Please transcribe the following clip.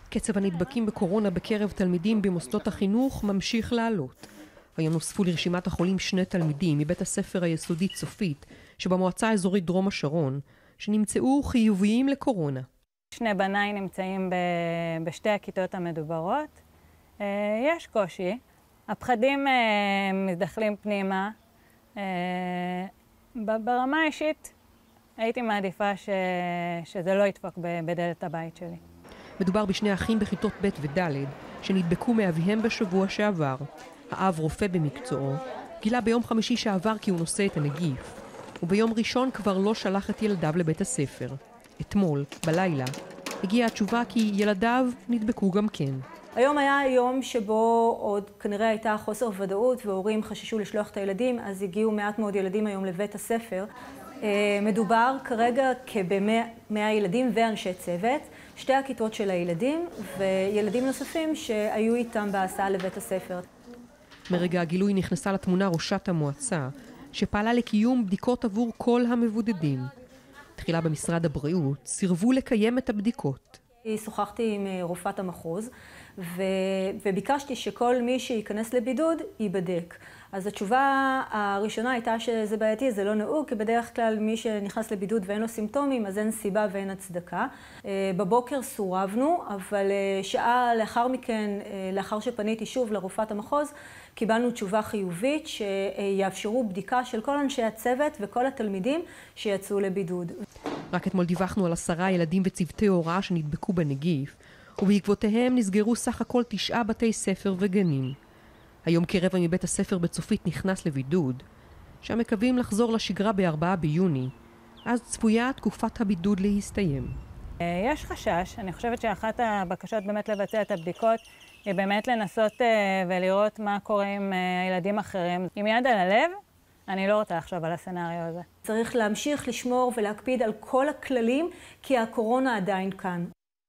קצב הנדבקים בקורונה בקרב תלמידים במוסדות החינוך ממשיך לעלות. היום נוספו לרשימת החולים 2 תלמידים מבית הספר היסודי צופית, שבמועצה האזורית דרום השרון, שנמצאו חיוביים לקורונה. 2 בניי נמצאים בשתי הכיתות המדוברות. יש קושי. הפחדים מזדחלים פנימה. ברמה האישית הייתי מעדיפה שזה לא ידפוק בדלת הבית שלי. מדובר בשני אחים בכיתות ב' וד' שנדבקו מאביהם בשבוע שעבר. האב רופא במקצועו, גילה ביום חמישי שעבר כי הוא נושא את הנגיף, וביום ראשון כבר לא שלח את ילדיו לבית הספר. אתמול, בלילה, הגיעה התשובה כי ילדיו נדבקו גם כן. היום היה יום שבו עוד כנראה הייתה חוסר ודאות והורים חששו לשלוח את הילדים, אז הגיעו מעט מאוד ילדים היום לבית הספר. מדובר כרגע כ-100 ילדים ואנשי צוות, 2 הכיתות של הילדים וילדים נוספים שהיו איתם בהסעה לבית הספר. מרגע הגילוי נכנסה לתמונה ראשת המועצה, שפעלה לקיום בדיקות עבור כל המבודדים. תחילה במשרד הבריאות סירבו לקיים את הבדיקות. שוחחתי עם רופאת המחוז וביקשתי שכל מי שייכנס לבידוד ייבדק. אז התשובה הראשונה הייתה שזה בעייתי, זה לא נהוג, כי בדרך כלל מי שנכנס לבידוד ואין לו סימפטומים, אז אין סיבה ואין הצדקה. בבוקר סורבנו, אבל שעה לאחר מכן, לאחר שפניתי שוב לרופאת המחוז, קיבלנו תשובה חיובית שיאפשרו בדיקה של כל אנשי הצוות וכל התלמידים שיצאו לבידוד. רק אתמול דיווחנו על 10 ילדים וצוותי הוראה שנדבקו בנגיף, ובעקבותיהם נסגרו סך הכל 9 בתי ספר וגנים. היום כרבע מבית הספר בצופית נכנס לבידוד, שם מקווים לחזור לשגרה ב4 ביוני, אז צפויה תקופת הבידוד להסתיים. יש חשש, אני חושבת שאחת הבקשות באמת לבצע את הבדיקות היא באמת לנסות ולראות מה קורה עם הילדים אחרים. עם יד על הלב, אני לא רוצה לחשוב על הסצנריו הזה. צריך להמשיך לשמור ולהקפיד על כל הכללים, כי הקורונה עדיין כאן.